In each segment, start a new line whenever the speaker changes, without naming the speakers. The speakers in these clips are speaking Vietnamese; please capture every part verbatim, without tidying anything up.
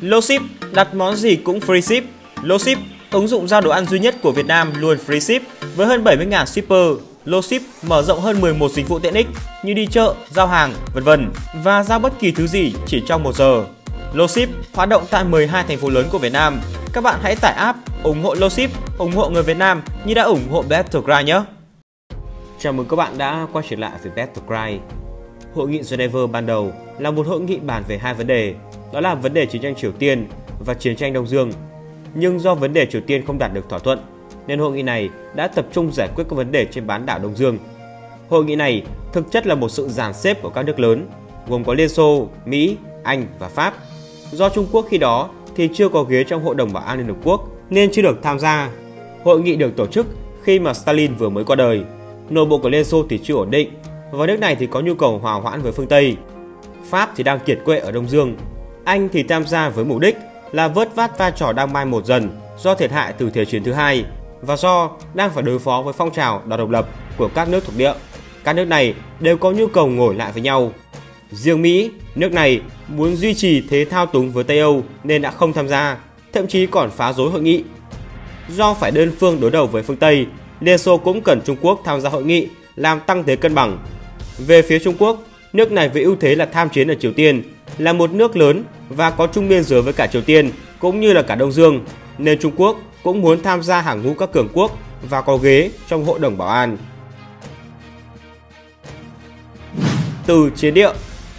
Loship, đặt món gì cũng free ship. Loship, ứng dụng giao đồ ăn duy nhất của Việt Nam luôn free ship. Với hơn bảy mươi nghìn shipper, Loship mở rộng hơn mười một dịch vụ tiện ích như đi chợ, giao hàng, vân vân và giao bất kỳ thứ gì chỉ trong một giờ. Loship hoạt động tại mười hai thành phố lớn của Việt Nam. Các bạn hãy tải app, ủng hộ Loship, ủng hộ người Việt Nam như đã ủng hộ Battlecry nhé. Chào mừng các bạn đã quay trở lại với Battlecry. Hội nghị Geneva ban đầu là một hội nghị bàn về hai vấn đề, đó là vấn đề chiến tranh Triều Tiên và chiến tranh Đông Dương. Nhưng do vấn đề Triều Tiên không đạt được thỏa thuận, nên hội nghị này đã tập trung giải quyết các vấn đề trên bán đảo Đông Dương. Hội nghị này thực chất là một sự dàn xếp của các nước lớn, gồm có Liên Xô, Mỹ, Anh và Pháp. Do Trung Quốc khi đó thì chưa có ghế trong Hội đồng Bảo an Liên Hợp Quốc nên chưa được tham gia. Hội nghị được tổ chức khi mà Stalin vừa mới qua đời. Nội bộ của Liên Xô thì chưa ổn định và nước này thì có nhu cầu hòa hoãn với phương Tây. Pháp thì đang kiệt quệ ở Đông Dương. Anh thì tham gia với mục đích là vớt vát vai trò đang mai một dần do thiệt hại từ Thế chiến thứ hai và do đang phải đối phó với phong trào đòi độc lập của các nước thuộc địa. Các nước này đều có nhu cầu ngồi lại với nhau. Riêng Mỹ, nước này muốn duy trì thế thao túng với Tây Âu nên đã không tham gia, thậm chí còn phá rối hội nghị. Do phải đơn phương đối đầu với phương Tây, Liên Xô cũng cần Trung Quốc tham gia hội nghị làm tăng thế cân bằng. Về phía Trung Quốc, nước này với ưu thế là tham chiến ở Triều Tiên, là một nước lớn và có chung biên giới với cả Triều Tiên cũng như là cả Đông Dương, nên Trung Quốc cũng muốn tham gia hàng ngũ các cường quốc và có ghế trong Hội đồng Bảo an. Từ chiến địa.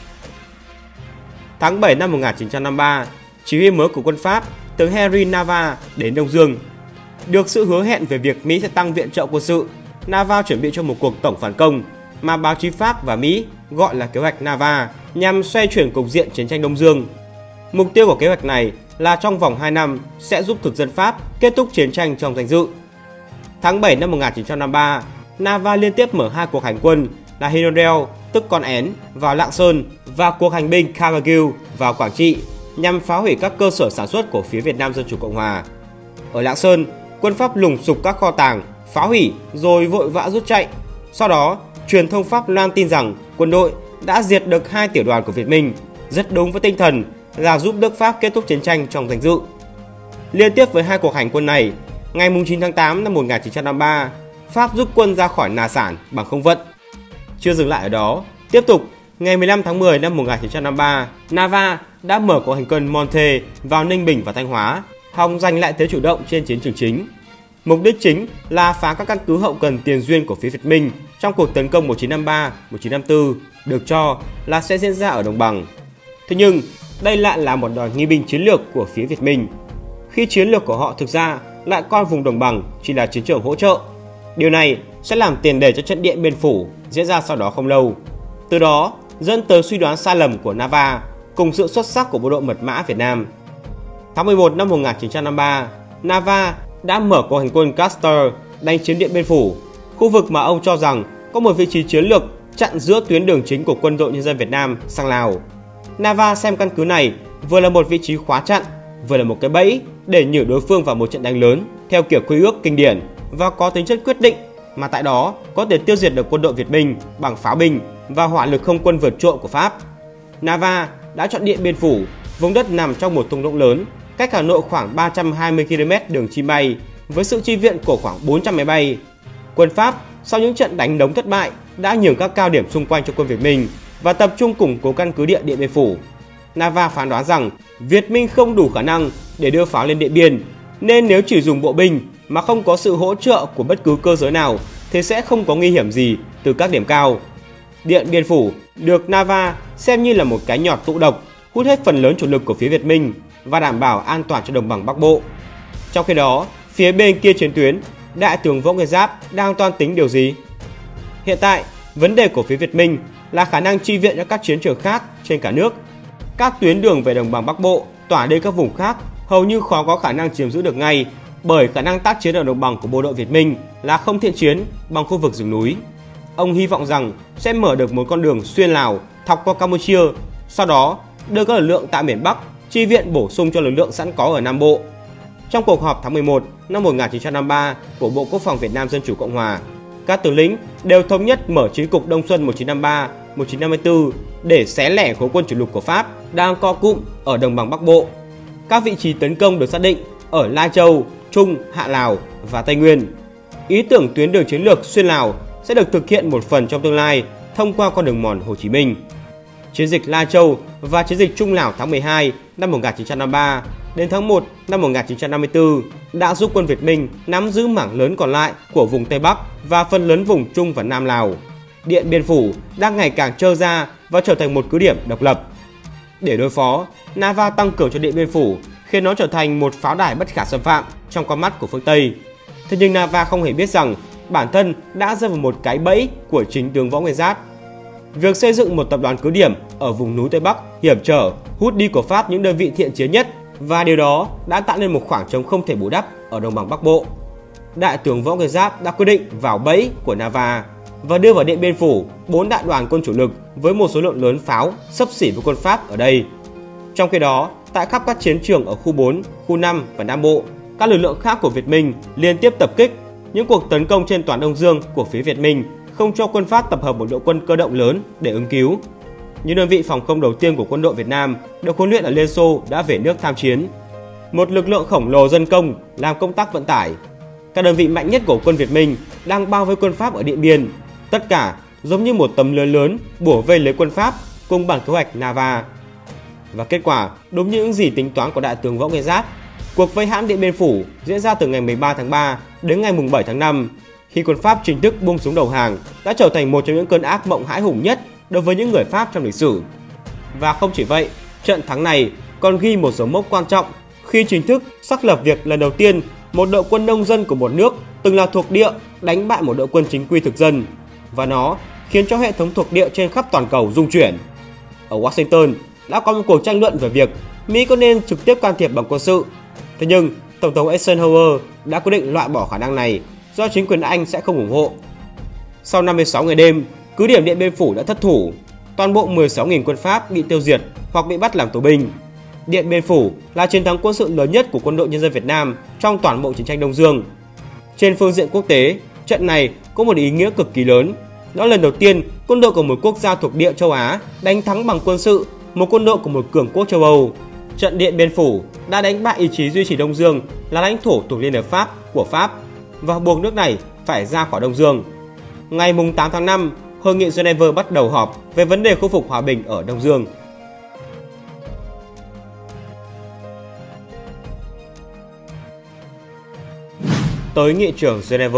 Tháng bảy năm một nghìn chín trăm năm mươi ba, chỉ huy mới của quân Pháp, tướng Henry Navarre đến Đông Dương. Được sự hứa hẹn về việc Mỹ sẽ tăng viện trợ quân sự, Navarre chuẩn bị cho một cuộc tổng phản công mà báo chí Pháp và Mỹ gọi là kế hoạch Navarre nhằm xoay chuyển cục diện chiến tranh Đông Dương. Mục tiêu của kế hoạch này là trong vòng hai năm sẽ giúp thực dân Pháp kết thúc chiến tranh trong danh dự. Tháng bảy năm một nghìn chín trăm năm mươi ba, Navarre liên tiếp mở hai cuộc hành quân là Hinodel, tức con én, vào Lạng Sơn và cuộc hành binh Cargill vào Quảng Trị nhằm phá hủy các cơ sở sản xuất của phía Việt Nam Dân Chủ Cộng Hòa. Ở Lạng Sơn, quân Pháp lùng sục các kho tàng, phá hủy rồi vội vã rút chạy. Sau đó, truyền thông Pháp loan tin rằng quân đội đã diệt được hai tiểu đoàn của Việt Minh, rất đúng với tinh thần là giúp nước Pháp kết thúc chiến tranh trong danh dự. Liên tiếp với hai cuộc hành quân này, ngày chín tháng tám năm một nghìn chín trăm năm mươi ba, Pháp rút quân ra khỏi Nà Sản bằng không vận. Chưa dừng lại ở đó, tiếp tục, ngày mười lăm tháng mười năm một nghìn chín trăm năm mươi ba, Navarre đã mở cuộc hành quân Monte vào Ninh Bình và Thanh Hóa, hòng giành lại thế chủ động trên chiến trường chính. Mục đích chính là phá các căn cứ hậu cần tiền duyên của phía Việt Minh trong cuộc tấn công một nghìn chín trăm năm mươi ba một nghìn chín trăm năm mươi tư, được cho là sẽ diễn ra ở Đồng Bằng. Thế nhưng, đây lại là một đòn nghi binh chiến lược của phía Việt Minh, khi chiến lược của họ thực ra lại coi vùng Đồng Bằng chỉ là chiến trường hỗ trợ. Điều này sẽ làm tiền đề cho trận Điện Biên Phủ diễn ra sau đó không lâu. Từ đó, dẫn tới suy đoán sai lầm của Navarre cùng sự xuất sắc của bộ đội mật mã Việt Nam. Tháng mười một năm một nghìn chín trăm năm mươi ba, Navarre đã mở cuộc hành quân Castor đánh chiếm Điện Biên Phủ, khu vực mà ông cho rằng có một vị trí chiến lược chặn giữa tuyến đường chính của Quân đội Nhân dân Việt Nam sang Lào. Navarre xem căn cứ này vừa là một vị trí khóa chặn, vừa là một cái bẫy để nhử đối phương vào một trận đánh lớn theo kiểu quy ước kinh điển và có tính chất quyết định, mà tại đó có thể tiêu diệt được quân đội Việt Minh bằng pháo binh và hỏa lực không quân vượt trội của Pháp. Navarre đã chọn Điện Biên Phủ, vùng đất nằm trong một thung lũng lớn, cách Hà Nội khoảng ba trăm hai mươi ki lô mét đường chim bay, với sự chi viện của khoảng bốn trăm máy bay. Quân Pháp sau những trận đánh đống thất bại đã nhường các cao điểm xung quanh cho quân Việt Minh và tập trung củng cố căn cứ địa Điện Biên Phủ. Navarre phán đoán rằng Việt Minh không đủ khả năng để đưa pháo lên Điện Biên, nên nếu chỉ dùng bộ binh mà không có sự hỗ trợ của bất cứ cơ giới nào thì sẽ không có nguy hiểm gì từ các điểm cao. Điện Biên Phủ được Navarre xem như là một cái nhọt tụ độc, hút hết phần lớn chủ lực của phía Việt Minh và đảm bảo an toàn cho đồng bằng Bắc Bộ. Trong khi đó, phía bên kia chiến tuyến, Đại tướng Võ Nguyên Giáp đang toan tính điều gì? Hiện tại, vấn đề của phía Việt Minh là khả năng chi viện cho các chiến trường khác trên cả nước. Các tuyến đường về đồng bằng Bắc Bộ tỏa đi các vùng khác hầu như khó có khả năng chiếm giữ được ngay, bởi khả năng tác chiến ở đồng bằng của bộ đội Việt Minh là không thiện chiến bằng khu vực rừng núi. Ông hy vọng rằng sẽ mở được một con đường xuyên Lào thọc qua Campuchia, sau đó đưa các lực lượng tại miền Bắc chi viện bổ sung cho lực lượng sẵn có ở Nam Bộ. Trong cuộc họp tháng mười một năm một nghìn chín trăm năm mươi ba của Bộ Quốc phòng Việt Nam Dân Chủ Cộng Hòa, các tướng lĩnh đều thống nhất mở chiến cục Đông Xuân một nghìn chín trăm năm mươi ba một nghìn chín trăm năm mươi tư để xé lẻ khối quân chủ lực của Pháp đang co cụm ở đồng bằng Bắc Bộ. Các vị trí tấn công được xác định ở Lai Châu, Trung, Hạ Lào và Tây Nguyên. Ý tưởng tuyến đường chiến lược xuyên Lào sẽ được thực hiện một phần trong tương lai thông qua con đường mòn Hồ Chí Minh. Chiến dịch Lai Châu và chiến dịch Trung Lào tháng mười hai năm một nghìn chín trăm năm mươi ba đến tháng một năm một nghìn chín trăm năm mươi tư đã giúp quân Việt Minh nắm giữ mảng lớn còn lại của vùng Tây Bắc và phần lớn vùng Trung và Nam Lào. Điện Biên Phủ đang ngày càng trơ ra và trở thành một cứ điểm độc lập. Để đối phó, Nava tăng cường cho Điện Biên Phủ khiến nó trở thành một pháo đài bất khả xâm phạm trong con mắt của phương Tây. Thế nhưng Nava không hề biết rằng bản thân đã rơi vào một cái bẫy của chính tướng Võ Nguyên Giáp. Việc xây dựng một tập đoàn cứ điểm ở vùng núi Tây Bắc hiểm trở hút đi của Pháp những đơn vị thiện chiến nhất, và điều đó đã tạo nên một khoảng trống không thể bù đắp ở đồng bằng Bắc Bộ. Đại tướng Võ Nguyên Giáp đã quyết định vào bẫy của Nava và đưa vào Điện Biên Phủ bốn đại đoàn quân chủ lực với một số lượng lớn pháo xấp xỉ với quân Pháp ở đây. Trong khi đó, tại khắp các chiến trường ở khu bốn, khu năm và Nam Bộ, các lực lượng khác của Việt Minh liên tiếp tập kích. Những cuộc tấn công trên toàn Đông Dương của phía Việt Minh không cho quân Pháp tập hợp một đội quân cơ động lớn để ứng cứu. Những đơn vị phòng không đầu tiên của quân đội Việt Nam được huấn luyện ở Liên Xô đã về nước tham chiến. Một lực lượng khổng lồ dân công làm công tác vận tải. Các đơn vị mạnh nhất của quân Việt Minh đang bao vây quân Pháp ở Điện Biên. Tất cả giống như một tấm lưới lớn bủa vây lấy quân Pháp cùng bản kế hoạch Nava. Và kết quả đúng như những gì tính toán của đại tướng Võ Nguyên Giáp. Cuộc vây hãm Điện Biên Phủ diễn ra từ ngày mười ba tháng ba đến ngày bảy tháng năm, khi quân Pháp chính thức buông súng đầu hàng, đã trở thành một trong những cơn ác mộng hãi hùng nhất đối với những người Pháp trong lịch sử. Và không chỉ vậy, trận thắng này còn ghi một dấu mốc quan trọng khi chính thức xác lập việc lần đầu tiên một đội quân nông dân của một nước từng là thuộc địa đánh bại một đội quân chính quy thực dân, và nó khiến cho hệ thống thuộc địa trên khắp toàn cầu rung chuyển. Ở Washington đã có một cuộc tranh luận về việc Mỹ có nên trực tiếp can thiệp bằng quân sự. Thế nhưng Tổng thống Eisenhower đã quyết định loại bỏ khả năng này do chính quyền Anh sẽ không ủng hộ. Sau năm mươi sáu ngày đêm, cứ điểm Điện Biên Phủ đã thất thủ. Toàn bộ mười sáu nghìn quân Pháp bị tiêu diệt hoặc bị bắt làm tù binh. Điện Biên Phủ là chiến thắng quân sự lớn nhất của Quân đội Nhân dân Việt Nam trong toàn bộ chiến tranh Đông Dương. Trên phương diện quốc tế, trận này có một ý nghĩa cực kỳ lớn. Đó là lần đầu tiên quân đội của một quốc gia thuộc địa châu Á đánh thắng bằng quân sự một quân đội của một cường quốc châu Âu. Trận Điện Biên Phủ đã đánh bại ý chí duy trì Đông Dương là lãnh thổ thuộc Liên Hợp Pháp của Pháp và buộc nước này phải ra khỏi Đông Dương. Ngày tám tháng năm, Hội nghị Geneva bắt đầu họp về vấn đề khôi phục hòa bình ở Đông Dương. Tới nghị trường Geneva.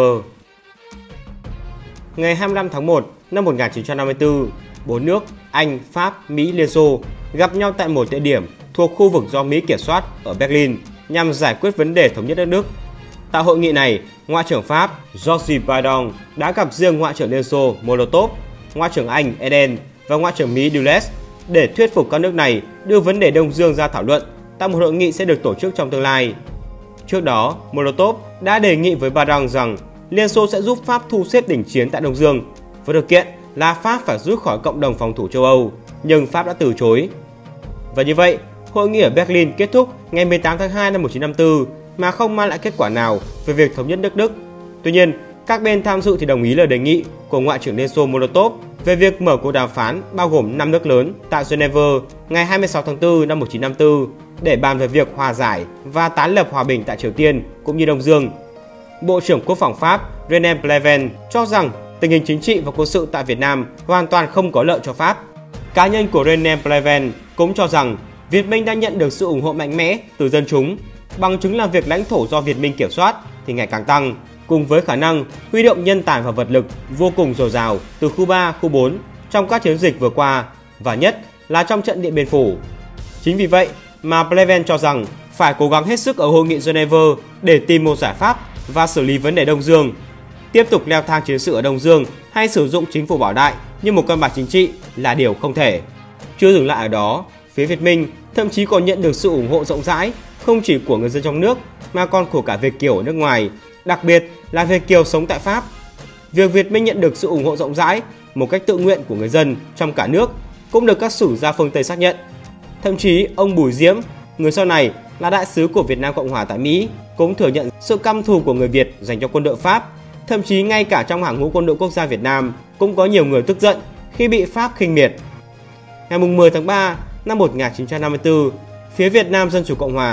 Ngày hai mươi lăm tháng một năm một nghìn chín trăm năm mươi tư, bốn nước Anh, Pháp, Mỹ, Liên Xô gặp nhau tại một địa điểm thuộc khu vực do Mỹ kiểm soát ở Berlin nhằm giải quyết vấn đề thống nhất đất nước. Tại hội nghị này, Ngoại trưởng Pháp Georges Bidon đã gặp riêng Ngoại trưởng Liên Xô Molotov, Ngoại trưởng Anh Eden và Ngoại trưởng Mỹ Dulles để thuyết phục các nước này đưa vấn đề Đông Dương ra thảo luận tại một hội nghị sẽ được tổ chức trong tương lai. Trước đó, Molotov đã đề nghị với Bidon rằng Liên Xô sẽ giúp Pháp thu xếp đỉnh chiến tại Đông Dương, với điều kiện là Pháp phải rút khỏi cộng đồng phòng thủ châu Âu, nhưng Pháp đã từ chối. Và như vậy, hội nghị ở Berlin kết thúc ngày mười tám tháng hai năm một nghìn chín trăm năm mươi tư mà không mang lại kết quả nào về việc thống nhất nước Đức. Tuy nhiên, các bên tham dự thì đồng ý lời đề nghị của Ngoại trưởng Liên Xô Molotov về việc mở cuộc đàm phán bao gồm năm nước lớn tại Geneva ngày hai mươi sáu tháng tư năm một nghìn chín trăm năm mươi tư để bàn về việc hòa giải và tái lập hòa bình tại Triều Tiên cũng như Đông Dương. Bộ trưởng Quốc phòng Pháp René Pleven cho rằng tình hình chính trị và quân sự tại Việt Nam hoàn toàn không có lợi cho Pháp. Cá nhân của René Pleven cũng cho rằng Việt Minh đã nhận được sự ủng hộ mạnh mẽ từ dân chúng, bằng chứng là việc lãnh thổ do Việt Minh kiểm soát thì ngày càng tăng, cùng với khả năng huy động nhân tài và vật lực vô cùng dồi dào từ khu ba, khu bốn trong các chiến dịch vừa qua, và nhất là trong trận Điện Biên Phủ. Chính vì vậy mà Pleven cho rằng phải cố gắng hết sức ở hội nghị Geneva để tìm một giải pháp và xử lý vấn đề Đông Dương. Tiếp tục leo thang chiến sự ở Đông Dương hay sử dụng chính phủ bảo đại như một cân bằng chính trị là điều không thể. Chưa dừng lại ở đó, phía Việt Minh thậm chí còn nhận được sự ủng hộ rộng rãi không chỉ của người dân trong nước mà còn của cả Việt kiều ở nước ngoài, đặc biệt là Việt kiều sống tại Pháp. Việc Việt Minh nhận được sự ủng hộ rộng rãi một cách tự nguyện của người dân trong cả nước cũng được các sử gia phương Tây xác nhận. Thậm chí ông Bùi Diễm, người sau này là đại sứ của Việt Nam Cộng Hòa tại Mỹ, cũng thừa nhận sự căm thù của người Việt dành cho quân đội Pháp. Thậm chí ngay cả trong hàng ngũ quân đội quốc gia Việt Nam cũng có nhiều người tức giận khi bị Pháp khinh miệt. Ngày mười tháng ba năm một nghìn chín trăm năm mươi tư, phía Việt Nam Dân chủ Cộng Hòa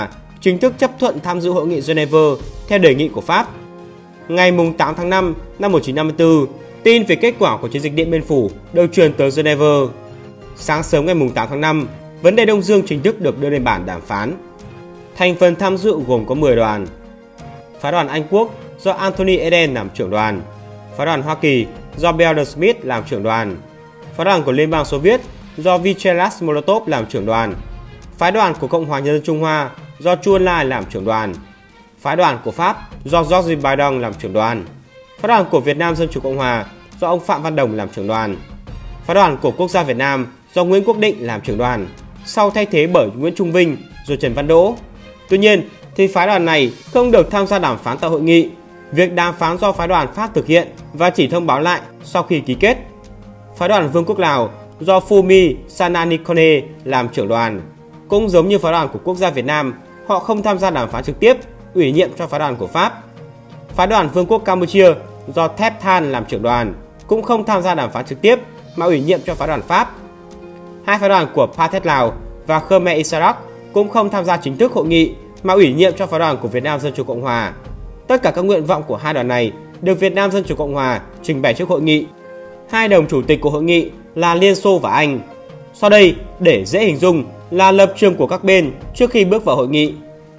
chính thức chấp thuận tham dự hội nghị Geneva theo đề nghị của Pháp. Ngày tám tháng năm năm một nghìn chín trăm năm mươi tư, tin về kết quả của chiến dịch Điện Biên Phủ được truyền tới Geneva. Sáng sớm ngày tám tháng năm, vấn đề Đông Dương chính thức được đưa lên bàn đàm phán. Thành phần tham dự gồm có mười đoàn. Phái đoàn Anh Quốc do Anthony Eden làm trưởng đoàn. Phái đoàn Hoa Kỳ do Belden Smith làm trưởng đoàn. Phái đoàn của Liên bang Xô Viết do Vyacheslav Molotov làm trưởng đoàn. Phái đoàn của Cộng hòa Nhân dân Trung Hoa do Chu Ân Lai làm trưởng đoàn. Phái đoàn của Pháp do Georges Baydon làm trưởng đoàn. Phái đoàn của Việt Nam Dân chủ Cộng hòa do ông Phạm Văn Đồng làm trưởng đoàn. Phái đoàn của Quốc gia Việt Nam do Nguyễn Quốc Định làm trưởng đoàn, sau thay thế bởi Nguyễn Trung Vinh rồi Trần Văn Đỗ. Tuy nhiên, thì phái đoàn này không được tham gia đàm phán tại hội nghị. Việc đàm phán do phái đoàn Pháp thực hiện và chỉ thông báo lại sau khi ký kết. Phái đoàn Vương quốc Lào do Phumi Sananikone làm trưởng đoàn. Cũng giống như phái đoàn của Quốc gia Việt Nam, họ không tham gia đàm phán trực tiếp, ủy nhiệm cho phái đoàn của Pháp. Phái đoàn Vương quốc Campuchia do Thep Than làm trưởng đoàn, cũng không tham gia đàm phán trực tiếp mà ủy nhiệm cho phái đoàn Pháp. Hai phái đoàn của Pathet Lào và Khmer Issarak cũng không tham gia chính thức hội nghị mà ủy nhiệm cho phái đoàn của Việt Nam Dân chủ Cộng hòa. Tất cả các nguyện vọng của hai đoàn này được Việt Nam Dân chủ Cộng hòa trình bày trước hội nghị. Hai đồng chủ tịch của hội nghị là Liên Xô và Anh. Sau đây, để dễ hình dung là lập trường của các bên trước khi bước vào hội nghị.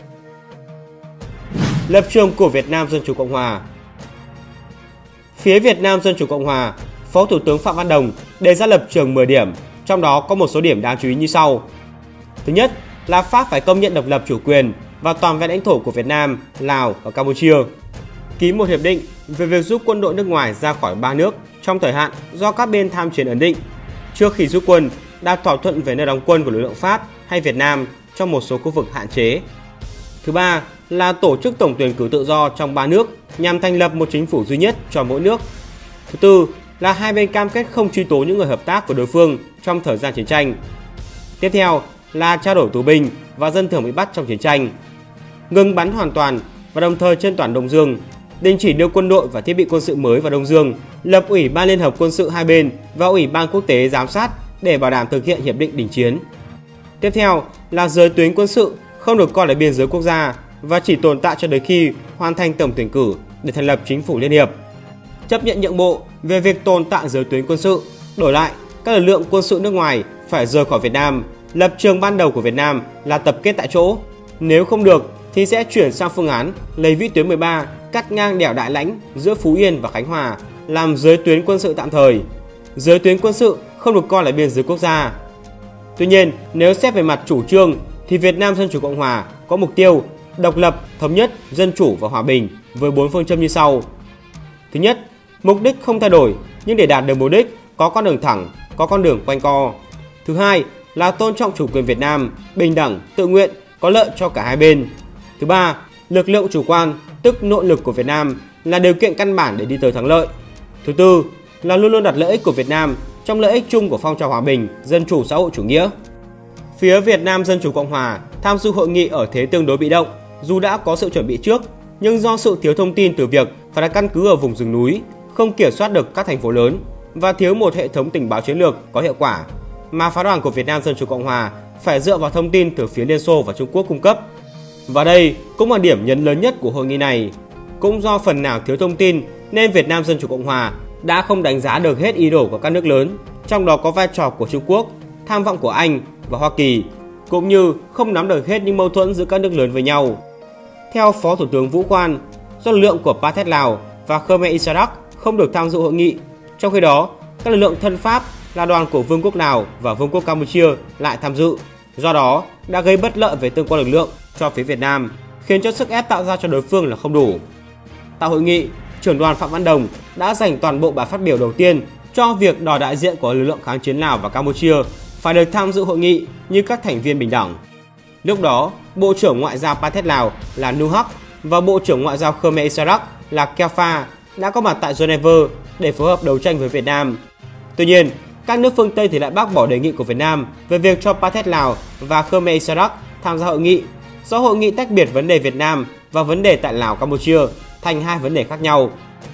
Lập trường của Việt Nam Dân chủ Cộng hòa. Phía Việt Nam Dân chủ Cộng hòa, Phó Thủ tướng Phạm Văn Đồng đề ra lập trường mười điểm, trong đó có một số điểm đáng chú ý như sau. Thứ nhất là Pháp phải công nhận độc lập chủ quyền và toàn vẹn lãnh thổ của Việt Nam, Lào và Campuchia. Ký một hiệp định về việc rút quân đội nước ngoài ra khỏi ba nước trong thời hạn do các bên tham chiến ấn định. Trước khi rút quân, đạt thỏa thuận về nơi đóng quân của lực lượng Pháp hay Việt Nam trong một số khu vực hạn chế. Thứ ba là tổ chức tổng tuyển cử tự do trong ba nước nhằm thành lập một chính phủ duy nhất cho mỗi nước. Thứ tư là hai bên cam kết không truy tố những người hợp tác của đối phương trong thời gian chiến tranh. Tiếp theo là trao đổi tù binh và dân thường bị bắt trong chiến tranh, ngừng bắn hoàn toàn và đồng thời trên toàn Đông Dương, đình chỉ đưa quân đội và thiết bị quân sự mới vào Đông Dương, lập Ủy ban Liên hợp quân sự hai bên và Ủy ban quốc tế giám sát để bảo đảm thực hiện hiệp định đình chiến. Tiếp theo là giới tuyến quân sự không được coi là biên giới quốc gia và chỉ tồn tại cho đến khi hoàn thành tổng tuyển cử để thành lập chính phủ liên hiệp. Chấp nhận nhượng bộ về việc tồn tại giới tuyến quân sự, đổi lại các lực lượng quân sự nước ngoài phải rời khỏi Việt Nam. Lập trường ban đầu của Việt Nam là tập kết tại chỗ. Nếu không được thì sẽ chuyển sang phương án lấy vĩ tuyến mười ba cắt ngang đèo Đại Lãnh giữa Phú Yên và Khánh Hòa làm giới tuyến quân sự tạm thời. Giới tuyến quân sự không được coi là biên giới quốc gia. Tuy nhiên, nếu xét về mặt chủ trương thì Việt Nam Dân chủ Cộng hòa có mục tiêu độc lập, thống nhất, dân chủ và hòa bình với bốn phương châm như sau. Thứ nhất, mục đích không thay đổi, nhưng để đạt được mục đích có con đường thẳng, có con đường quanh co. Thứ hai là tôn trọng chủ quyền Việt Nam, bình đẳng, tự nguyện, có lợi cho cả hai bên. Thứ ba, lực lượng chủ quan, tức nội lực của Việt Nam là điều kiện căn bản để đi tới thắng lợi. Thứ tư là luôn luôn đặt lợi ích của Việt Nam trong lợi ích chung của phong trào hòa bình, dân chủ xã hội chủ nghĩa. Phía Việt Nam Dân chủ Cộng hòa tham dự hội nghị ở thế tương đối bị động, dù đã có sự chuẩn bị trước, nhưng do sự thiếu thông tin từ việc phải đặt căn cứ ở vùng rừng núi, không kiểm soát được các thành phố lớn và thiếu một hệ thống tình báo chiến lược có hiệu quả, mà phái đoàn của Việt Nam Dân chủ Cộng hòa phải dựa vào thông tin từ phía Liên Xô và Trung Quốc cung cấp. Và đây cũng là điểm nhấn lớn nhất của hội nghị này. Cũng do phần nào thiếu thông tin nên Việt Nam Dân chủ Cộng hòa đã không đánh giá được hết ý đồ của các nước lớn, trong đó có vai trò của Trung Quốc, tham vọng của Anh và Hoa Kỳ, cũng như không nắm được hết những mâu thuẫn giữa các nước lớn với nhau. Theo Phó Thủ tướng Vũ Khoan, do lực lượng của Pathet Lào và Khmer Issarak không được tham dự hội nghị, trong khi đó các lực lượng thân Pháp là đoàn của Vương quốc Lào và Vương quốc Campuchia lại tham dự, do đó đã gây bất lợi về tương quan lực lượng cho phía Việt Nam, khiến cho sức ép tạo ra cho đối phương là không đủ. Tại hội nghị, trưởng đoàn Phạm Văn Đồng đã dành toàn bộ bài phát biểu đầu tiên cho việc đòi đại diện của lực lượng kháng chiến Lào và Campuchia phải được tham dự hội nghị như các thành viên bình đẳng. Lúc đó, Bộ trưởng Ngoại giao Pathet Lào là Nuhak và Bộ trưởng Ngoại giao Khmer Issarak là Khelfa đã có mặt tại Geneva để phối hợp đấu tranh với Việt Nam. Tuy nhiên, các nước phương Tây thì lại bác bỏ đề nghị của Việt Nam về việc cho Pathet Lào và Khmer Issarak tham gia hội nghị, do hội nghị tách biệt vấn đề Việt Nam và vấn đề tại Lào Campuchia thành hai vấn đề khác nhau.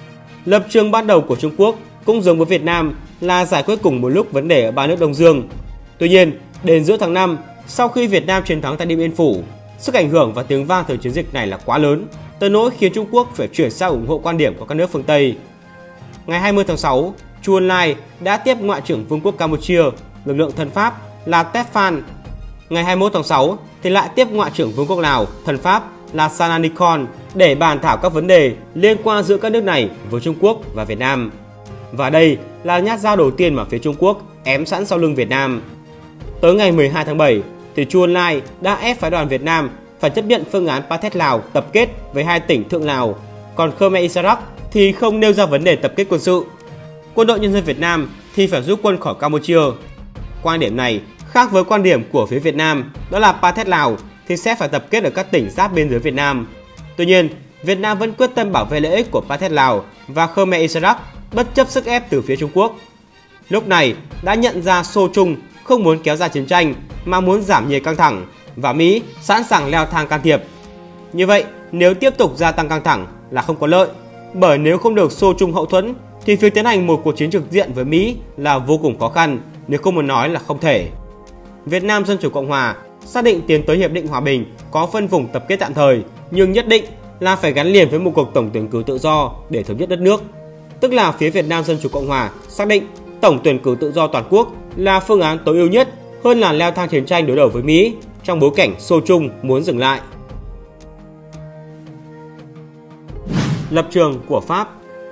Lập trường ban đầu của Trung Quốc cũng giống với Việt Nam là giải quyết cùng một lúc vấn đề ở ba nước Đông Dương. Tuy nhiên, đến giữa tháng năm, sau khi Việt Nam chiến thắng tại Điện Biên Phủ, Sức ảnh hưởng và tiếng vang từ chiến dịch này là quá lớn, tới nỗi khiến Trung Quốc phải chuyển sang ủng hộ quan điểm của các nước phương Tây. Ngày hai mươi tháng sáu, Chu Ân Lai đã tiếp Ngoại trưởng Vương quốc Campuchia, lực lượng thân Pháp là Tép Phan. Ngày hai mươi mốt tháng sáu thì lại tiếp Ngoại trưởng Vương quốc Lào, thân Pháp là Sananikon để bàn thảo các vấn đề liên quan giữa các nước này với Trung Quốc và Việt Nam. Và đây là nhát dao đầu tiên mà phía Trung Quốc ém sẵn sau lưng Việt Nam. Tới ngày mười hai tháng bảy thì Chu Ân Lai đã ép phái đoàn Việt Nam phải chấp nhận phương án Pathet Lào tập kết với hai tỉnh Thượng Lào, còn Khmer Issarak thì không nêu ra vấn đề tập kết quân sự. Quân đội Nhân dân Việt Nam thì phải rút quân khỏi Campuchia. Quan điểm này khác với quan điểm của phía Việt Nam, đó là Pathet Lào thì sẽ phải tập kết ở các tỉnh giáp biên giới Việt Nam. Tuy nhiên, Việt Nam vẫn quyết tâm bảo vệ lợi ích của Pathet Lào và Khmer Issarak bất chấp sức ép từ phía Trung Quốc. Lúc này đã nhận ra Xô Trung không muốn kéo ra chiến tranh mà muốn giảm nhiệt căng thẳng và Mỹ sẵn sàng leo thang can thiệp. Như vậy, nếu tiếp tục gia tăng căng thẳng là không có lợi, bởi nếu không được Xô Trung hậu thuẫn thì việc tiến hành một cuộc chiến trực diện với Mỹ là vô cùng khó khăn, nếu không muốn nói là không thể. Việt Nam Dân Chủ Cộng Hòa xác định tiến tới hiệp định hòa bình có phân vùng tập kết tạm thời, nhưng nhất định là phải gắn liền với một cuộc tổng tuyển cử tự do để thống nhất đất nước. Tức là phía Việt Nam Dân Chủ Cộng Hòa xác định tổng tuyển cử tự do toàn quốc là phương án tối ưu nhất hơn là leo thang chiến tranh đối đầu với Mỹ trong bối cảnh Xô Trung muốn dừng lại. Lập trường của Pháp.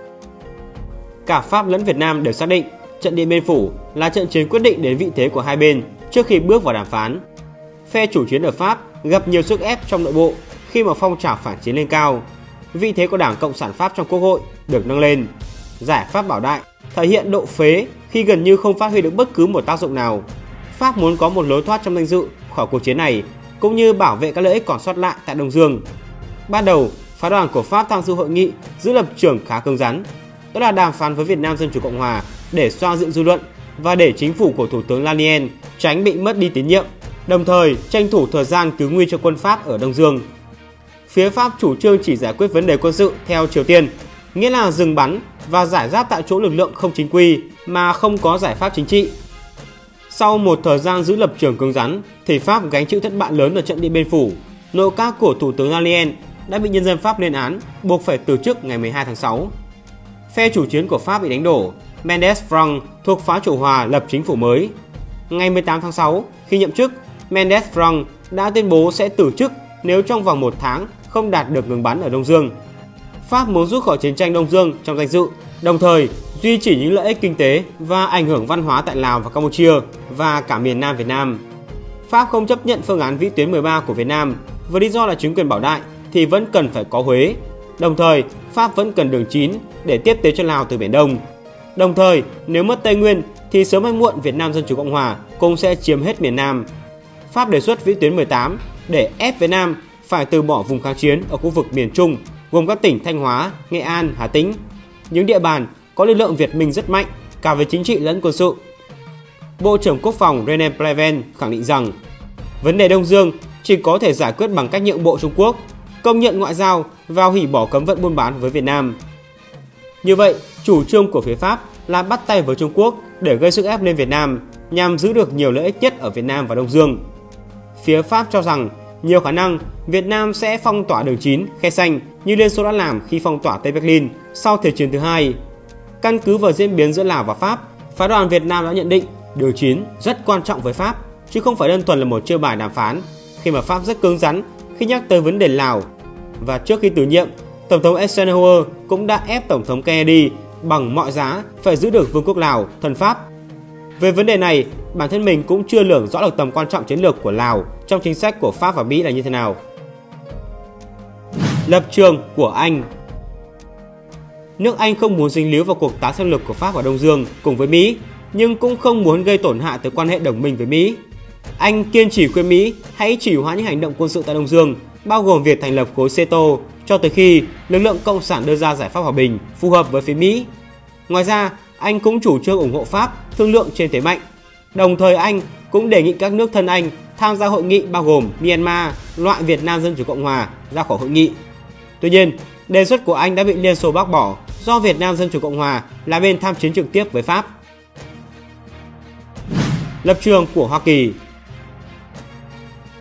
Cả Pháp lẫn Việt Nam đều xác định trận Điện Biên Phủ là trận chiến quyết định đến vị thế của hai bên trước khi bước vào đàm phán. Phe chủ chiến ở Pháp gặp nhiều sức ép trong nội bộ khi mà phong trào phản chiến lên cao. Vị thế của Đảng Cộng sản Pháp trong Quốc hội được nâng lên. Giải pháp Bảo Đại thể hiện độ phế khi gần như không phát huy được bất cứ một tác dụng nào. Pháp muốn có một lối thoát trong danh dự khỏi cuộc chiến này, cũng như bảo vệ các lợi ích còn sót lại tại Đông Dương. Ban đầu, phái đoàn của Pháp tham dự hội nghị giữ lập trường khá cứng rắn, đó là đàm phán với Việt Nam Dân Chủ Cộng Hòa để xoa dịu dư luận và để chính phủ của Thủ tướng Lanier tránh bị mất đi tín nhiệm, đồng thời tranh thủ thời gian cứu nguy cho quân Pháp ở Đông Dương. Phía Pháp chủ trương chỉ giải quyết vấn đề quân sự theo Triều Tiên, nghĩa là dừng bắn và giải giáp tại chỗ lực lượng không chính quy mà không có giải pháp chính trị. Sau một thời gian giữ lập trường cứng rắn thì Pháp gánh chịu thất bại lớn ở trận Điện Biên Phủ. Nội các của Thủ tướng Lanier đã bị nhân dân Pháp lên án, buộc phải từ chức ngày mười hai tháng sáu. Phe chủ chiến của Pháp bị đánh đổ, Mendes Franck thuộc phái Chủ Hòa lập chính phủ mới. Ngày mười tám tháng sáu, khi nhậm chức, Mendes Franck đã tuyên bố sẽ từ chức nếu trong vòng một tháng không đạt được ngừng bắn ở Đông Dương. Pháp muốn rút khỏi chiến tranh Đông Dương trong danh dự, đồng thời duy trì những lợi ích kinh tế và ảnh hưởng văn hóa tại Lào và Campuchia và cả miền Nam Việt Nam. Pháp không chấp nhận phương án vĩ tuyến mười ba của Việt Nam với lý do là chính quyền Bảo Đại thì vẫn cần phải có Huế. Đồng thời, Pháp vẫn cần đường chín để tiếp tế cho Lào từ Biển Đông. Đồng thời, nếu mất Tây Nguyên thì sớm hay muộn Việt Nam Dân Chủ Cộng Hòa cũng sẽ chiếm hết miền Nam. Pháp đề xuất vĩ tuyến mười tám để ép Việt Nam phải từ bỏ vùng kháng chiến ở khu vực miền Trung, gồm các tỉnh Thanh Hóa, Nghệ An, Hà Tĩnh, những địa bàn có lực lượng Việt Minh rất mạnh cả về chính trị lẫn quân sự. Bộ trưởng Quốc phòng René Pleven khẳng định rằng vấn đề Đông Dương chỉ có thể giải quyết bằng cách nhượng bộ Trung Quốc, công nhận ngoại giao và hủy bỏ cấm vận buôn bán với Việt Nam. Như vậy, chủ trương của phía Pháp là bắt tay với Trung Quốc để gây sức ép lên Việt Nam nhằm giữ được nhiều lợi ích nhất ở Việt Nam và Đông Dương. Phía Pháp cho rằng nhiều khả năng Việt Nam sẽ phong tỏa đường chín, khe xanh như Liên Xô đã làm khi phong tỏa Tây Berlin sau Thế chiến thứ hai. Căn cứ vào diễn biến giữa Lào và Pháp, phái đoàn Việt Nam đã nhận định đường chín rất quan trọng với Pháp, chứ không phải đơn thuần là một chiêu bài đàm phán, khi mà Pháp rất cứng rắn khi nhắc tới vấn đề Lào. Và trước khi từ nhiệm, Tổng thống Eisenhower cũng đã ép Tổng thống Kennedy bằng mọi giá phải giữ được Vương quốc Lào, thân Pháp. Về vấn đề này, bản thân mình cũng chưa lường rõ được tầm quan trọng chiến lược của Lào trong chính sách của Pháp và Mỹ là như thế nào. Lập trường của Anh. Nước Anh không muốn dính líu vào cuộc tái xâm lược của Pháp ở Đông Dương cùng với Mỹ, nhưng cũng không muốn gây tổn hại tới quan hệ đồng minh với Mỹ. Anh kiên trì khuyên Mỹ hãy trì hoãn những hành động quân sự tại Đông Dương, bao gồm việc thành lập khối xê e tê o cho tới khi lực lượng Cộng sản đưa ra giải pháp hòa bình phù hợp với phía Mỹ. Ngoài ra, Anh cũng chủ trương ủng hộ Pháp thương lượng trên thế mạnh. Đồng thời Anh cũng đề nghị các nước thân Anh tham gia hội nghị bao gồm Myanmar loại Việt Nam Dân Chủ Cộng Hòa ra khỏi hội nghị. Tuy nhiên, đề xuất của Anh đã bị Liên Xô bác bỏ do Việt Nam Dân Chủ Cộng Hòa là bên tham chiến trực tiếp với Pháp. Lập trường của Hoa Kỳ.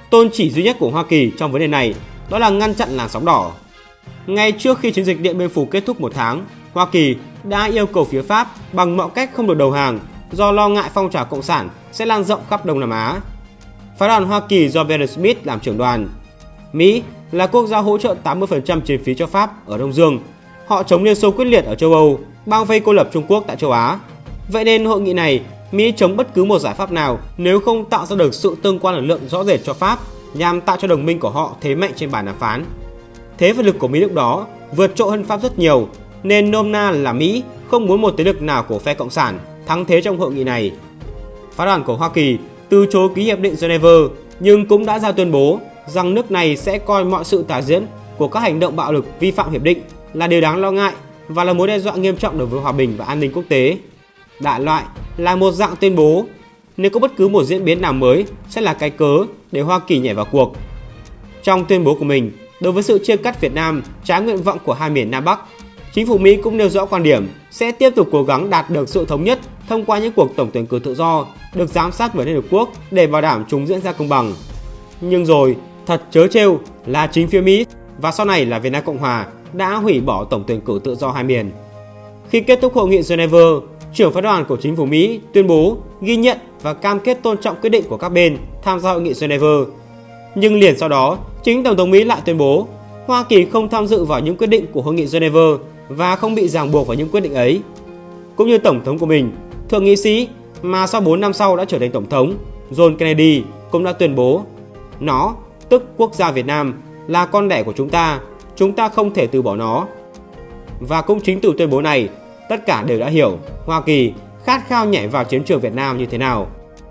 tôn chỉ duy nhất của Hoa Kỳ trong vấn đề này đó là ngăn chặn làn sóng đỏ. Ngay trước khi chiến dịch Điện Biên Phủ kết thúc một tháng, Hoa Kỳ đã yêu cầu phía Pháp bằng mọi cách không được đầu hàng do lo ngại phong trào cộng sản sẽ lan rộng khắp Đông Nam Á. Phái đoàn Hoa Kỳ do Barron Smith làm trưởng đoàn. Mỹ là quốc gia hỗ trợ tám mươi phần trăm chi phí cho Pháp ở Đông Dương. Họ chống Liên Xô quyết liệt ở châu Âu, bao vây cô lập Trung Quốc tại châu Á. Vậy nên hội nghị này, Mỹ chống bất cứ một giải pháp nào nếu không tạo ra được sự tương quan lực lượng rõ rệt cho Pháp, nhằm tạo cho đồng minh của họ thế mạnh trên bàn đàm phán. Thế và lực của Mỹ lúc đó vượt trội hơn Pháp rất nhiều, nên nôm na là Mỹ không muốn một thế lực nào của phe cộng sản thắng thế trong hội nghị này. Phái đoàn của Hoa Kỳ từ chối ký hiệp định Geneva nhưng cũng đã ra tuyên bố rằng nước này sẽ coi mọi sự tái diễn của các hành động bạo lực vi phạm hiệp định là điều đáng lo ngại và là mối đe dọa nghiêm trọng đối với hòa bình và an ninh quốc tế. Đại loại là một dạng tuyên bố nếu có bất cứ một diễn biến nào mới sẽ là cái cớ để Hoa Kỳ nhảy vào cuộc. Trong tuyên bố của mình, đối với sự chia cắt Việt Nam trái nguyện vọng của hai miền Nam Bắc, chính phủ Mỹ cũng nêu rõ quan điểm sẽ tiếp tục cố gắng đạt được sự thống nhất thông qua những cuộc tổng tuyển cử tự do được giám sát bởi Liên Hợp Quốc để bảo đảm chúng diễn ra công bằng. Nhưng rồi, thật trớ trêu là chính phía Mỹ và sau này là Việt Nam Cộng Hòa đã hủy bỏ tổng tuyển cử tự do hai miền. Khi kết thúc hội nghị Geneva, trưởng phái đoàn của chính phủ Mỹ tuyên bố ghi nhận và cam kết tôn trọng quyết định của các bên tham gia hội nghị Geneva. Nhưng liền sau đó, chính Tổng thống Mỹ lại tuyên bố Hoa Kỳ không tham dự vào những quyết định của hội nghị Geneva và không bị ràng buộc vào những quyết định ấy. Cũng như Tổng thống của mình, Thượng nghị sĩ mà sau bốn năm sau đã trở thành Tổng thống, John Kennedy cũng đã tuyên bố nó, tức quốc gia Việt Nam, là con đẻ của chúng ta, chúng ta không thể từ bỏ nó. Và cũng chính từ tuyên bố này, tất cả đều đã hiểu Hoa Kỳ khát khao nhảy vào chiến trường Việt Nam như thế nào.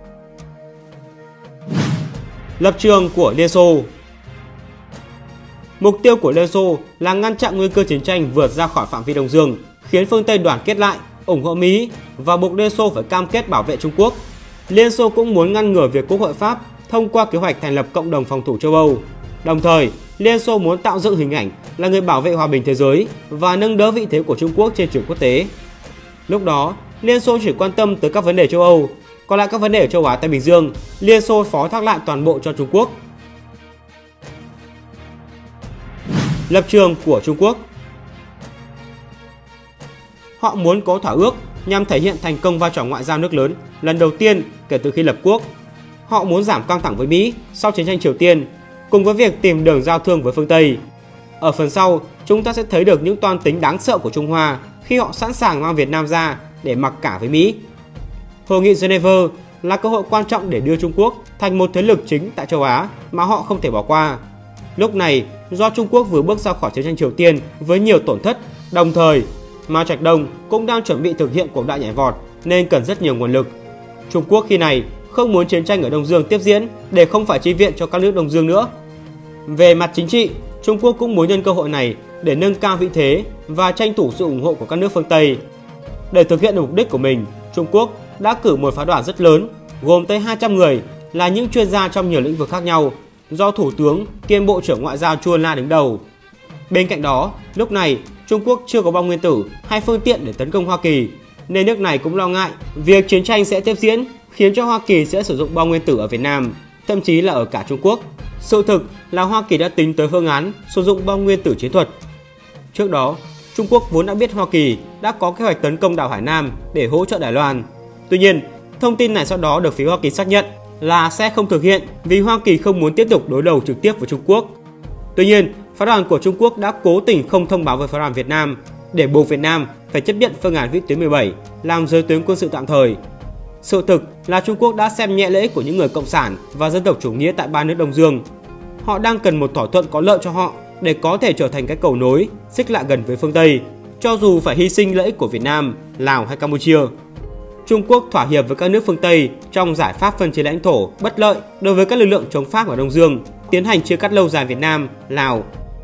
Lập trường của Liên Xô. Mục tiêu của Liên Xô là ngăn chặn nguy cơ chiến tranh vượt ra khỏi phạm vi Đông Dương, khiến phương Tây đoàn kết lại, ủng hộ Mỹ và buộc Liên Xô phải cam kết bảo vệ Trung Quốc. Liên Xô cũng muốn ngăn ngừa việc Quốc hội Pháp thông qua kế hoạch thành lập cộng đồng phòng thủ châu Âu. Đồng thời, Liên Xô muốn tạo dựng hình ảnh là người bảo vệ hòa bình thế giới và nâng đỡ vị thế của Trung Quốc trên trường quốc tế. Lúc đó, Liên Xô chỉ quan tâm tới các vấn đề châu Âu, còn lại các vấn đề ở châu Á Thái Bình Dương, Liên Xô phó thác lại toàn bộ cho Trung Quốc. Lập trường của Trung Quốc. Họ muốn có thỏa ước nhằm thể hiện thành công vai trò ngoại giao nước lớn lần đầu tiên kể từ khi lập quốc. Họ muốn giảm căng thẳng với Mỹ sau chiến tranh Triều Tiên, cùng với việc tìm đường giao thương với phương Tây. Ở phần sau, chúng ta sẽ thấy được những toan tính đáng sợ của Trung Hoa khi họ sẵn sàng mang Việt Nam ra để mặc cả với Mỹ. Hội nghị Geneva là cơ hội quan trọng để đưa Trung Quốc thành một thế lực chính tại châu Á mà họ không thể bỏ qua. Lúc này, do Trung Quốc vừa bước ra khỏi chiến tranh Triều Tiên với nhiều tổn thất, đồng thời Mao Trạch Đông cũng đang chuẩn bị thực hiện cuộc đại nhảy vọt nên cần rất nhiều nguồn lực. Trung Quốc khi này không muốn chiến tranh ở Đông Dương tiếp diễn để không phải chi viện cho các nước Đông Dương nữa. Về mặt chính trị, Trung Quốc cũng muốn nhân cơ hội này để nâng cao vị thế và tranh thủ sự ủng hộ của các nước phương Tây. Để thực hiện được mục đích của mình, Trung Quốc đã cử một phái đoàn rất lớn, gồm tới hai trăm người, là những chuyên gia trong nhiều lĩnh vực khác nhau, do Thủ tướng kiêm Bộ trưởng Ngoại giao Chu Ân La đứng đầu. Bên cạnh đó, lúc này Trung Quốc chưa có bom nguyên tử hay phương tiện để tấn công Hoa Kỳ, nên nước này cũng lo ngại việc chiến tranh sẽ tiếp diễn khiến cho Hoa Kỳ sẽ sử dụng bom nguyên tử ở Việt Nam, thậm chí là ở cả Trung Quốc. Sự thực là Hoa Kỳ đã tính tới phương án sử dụng bom nguyên tử chiến thuật. Trước đó, Trung Quốc vốn đã biết Hoa Kỳ đã có kế hoạch tấn công đảo Hải Nam để hỗ trợ Đài Loan. Tuy nhiên, thông tin này sau đó được phía Hoa Kỳ xác nhận là sẽ không thực hiện vì Hoa Kỳ không muốn tiếp tục đối đầu trực tiếp với Trung Quốc. Tuy nhiên, phái đoàn của Trung Quốc đã cố tình không thông báo với phái đoàn Việt Nam để buộc Việt Nam phải chấp nhận phương án vĩ tuyến mười bảy làm giới tuyến quân sự tạm thời. Sự thực là Trung Quốc đã xem nhẹ lợi ích của những người cộng sản và dân tộc chủ nghĩa tại ba nước Đông Dương. Họ đang cần một thỏa thuận có lợi cho họ để có thể trở thành cái cầu nối, xích lại gần với phương Tây, cho dù phải hy sinh lợi ích của Việt Nam, Lào hay Campuchia. Trung Quốc thỏa hiệp với các nước phương Tây trong giải pháp phân chia lãnh thổ bất lợi đối với các lực lượng chống Pháp ở Đông Dương, tiến hành chia cắt lâu dài Việt Nam, Lào.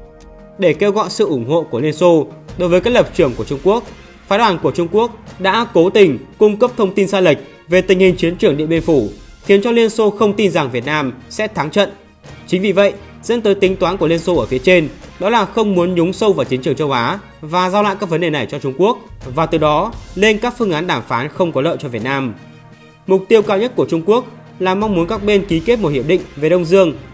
Để kêu gọi sự ủng hộ của Liên Xô đối với các lập trường của Trung Quốc, phái đoàn của Trung Quốc đã cố tình cung cấp thông tin sai lệch về tình hình chiến trường Điện Biên Phủ, khiến cho Liên Xô không tin rằng Việt Nam sẽ thắng trận. Chính vì vậy, dẫn tới tính toán của Liên Xô ở phía trên, đó là không muốn nhúng sâu vào chiến trường châu Á và giao lại các vấn đề này cho Trung Quốc, và từ đó lên các phương án đàm phán không có lợi cho Việt Nam. Mục tiêu cao nhất của Trung Quốc là mong muốn các bên ký kết một hiệp định về Đông Dương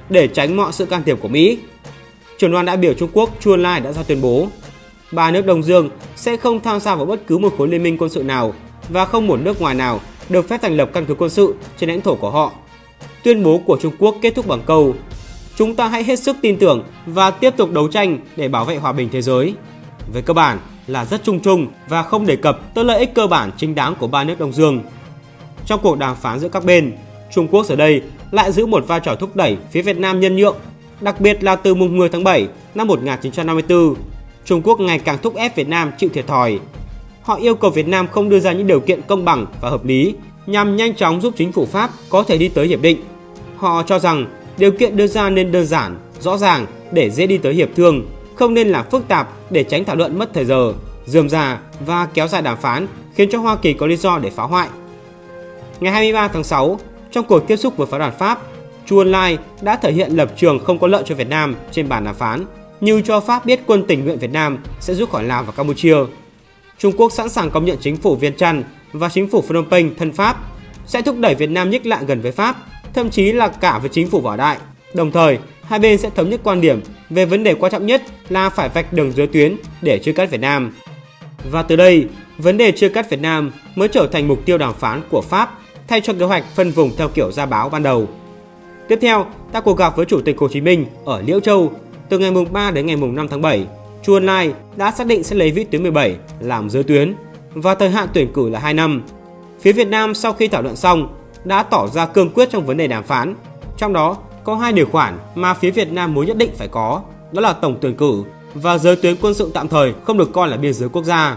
để tránh mọi sự can thiệp của Mỹ. Trưởng đoàn đại biểu Trung Quốc Chu Enlai đã ra tuyên bố ba nước Đông Dương sẽ không tham gia vào bất cứ một khối liên minh quân sự nào và không một nước ngoài nào được phép thành lập căn cứ quân sự trên lãnh thổ của họ. Tuyên bố của Trung Quốc kết thúc bằng câu: chúng ta hãy hết sức tin tưởng và tiếp tục đấu tranh để bảo vệ hòa bình thế giới. Về cơ bản là rất chung chung và không đề cập tới lợi ích cơ bản chính đáng của ba nước Đông Dương. Trong cuộc đàm phán giữa các bên, Trung Quốc giờ đây lại giữ một vai trò thúc đẩy phía Việt Nam nhân nhượng, đặc biệt là từ mùng mười tháng bảy năm một nghìn chín trăm năm mươi tư, Trung Quốc ngày càng thúc ép Việt Nam chịu thiệt thòi. Họ yêu cầu Việt Nam không đưa ra những điều kiện công bằng và hợp lý nhằm nhanh chóng giúp chính phủ Pháp có thể đi tới hiệp định. Họ cho rằng điều kiện đưa ra nên đơn giản, rõ ràng để dễ đi tới hiệp thương, không nên làm phức tạp để tránh thảo luận mất thời giờ, rườm rà và kéo dài đàm phán, khiến cho Hoa Kỳ có lý do để phá hoại. Ngày hai mươi ba tháng sáu, trong cuộc tiếp xúc với phái đoàn Pháp, Chu Enlai đã thể hiện lập trường không có lợi cho Việt Nam trên bàn đàm phán, như cho Pháp biết quân tình nguyện Việt Nam sẽ rút khỏi Lào và Campuchia. Trung Quốc sẵn sàng công nhận chính phủ Viêng Chăn và chính phủ Phnom Penh thân Pháp, sẽ thúc đẩy Việt Nam nhích lại gần với Pháp, thậm chí là cả với chính phủ Võ Đại. Đồng thời, hai bên sẽ thống nhất quan điểm về vấn đề quan trọng nhất là phải vạch đường giới tuyến để chia cắt Việt Nam. Và từ đây, vấn đề chia cắt Việt Nam mới trở thành mục tiêu đàm phán của Pháp thay cho kế hoạch phân vùng theo kiểu ra báo ban đầu. Tiếp theo, tại cuộc gặp với Chủ tịch Hồ Chí Minh ở Liễu Châu từ ngày ba đến ngày năm tháng bảy, Chu Enlai đã xác định sẽ lấy vĩ tuyến mười bảy làm giới tuyến và thời hạn tuyển cử là hai năm. Phía Việt Nam sau khi thảo luận xong đã tỏ ra cương quyết trong vấn đề đàm phán. Trong đó có hai điều khoản mà phía Việt Nam muốn nhất định phải có, đó là tổng tuyển cử và giới tuyến quân sự tạm thời không được coi là biên giới quốc gia.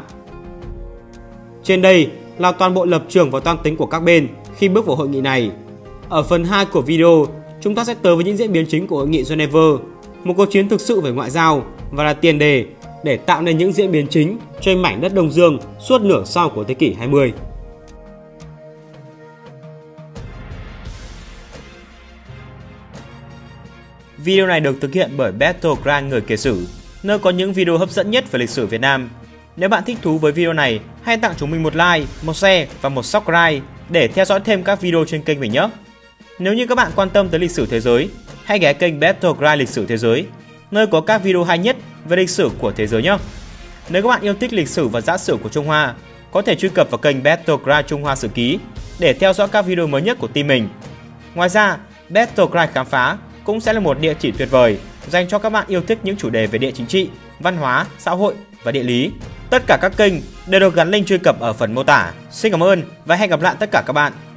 Trên đây là toàn bộ lập trường và toan tính của các bên khi bước vào hội nghị này. Ở phần hai của video, chúng ta sẽ tới với những diễn biến chính của hội nghị Geneva, một cuộc chiến thực sự về ngoại giao và là tiền đề để tạo nên những diễn biến chính trên mảnh đất Đông Dương suốt nửa sau của thế kỷ hai mươi.
Video này được thực hiện bởi Battleground Người Kể Sử, nơi có những video hấp dẫn nhất về lịch sử Việt Nam. Nếu bạn thích thú với video này, hãy tặng chúng mình một like, một share và một subscribe để theo dõi thêm các video trên kênh mình nhé. Nếu như các bạn quan tâm tới lịch sử thế giới, hãy ghé kênh Battleground Lịch sử Thế giới, nơi có các video hay nhất về lịch sử của thế giới nhé. Nếu các bạn yêu thích lịch sử và giả sử của Trung Hoa, có thể truy cập vào kênh Battleground Trung Hoa Sử Ký để theo dõi các video mới nhất của team mình. Ngoài ra, Battleground Khám Phá cũng sẽ là một địa chỉ tuyệt vời dành cho các bạn yêu thích những chủ đề về địa chính trị, văn hóa, xã hội và địa lý. Tất cả các kênh đều được gắn link truy cập ở phần mô tả. Xin cảm ơn và hẹn gặp lại tất cả các bạn